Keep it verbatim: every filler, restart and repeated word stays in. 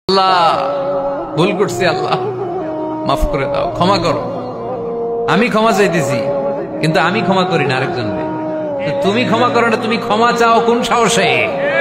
আল্লাহ ভুল করছি, আল্লাহ মাফ করে দাও, ক্ষমা করো। আমি ক্ষমা চাইতেছি, কিন্তু আমি ক্ষমা করি না আরেকজনকে। তুমি ক্ষমা করো না, তুমি ক্ষমা চাও কোন সাহসে?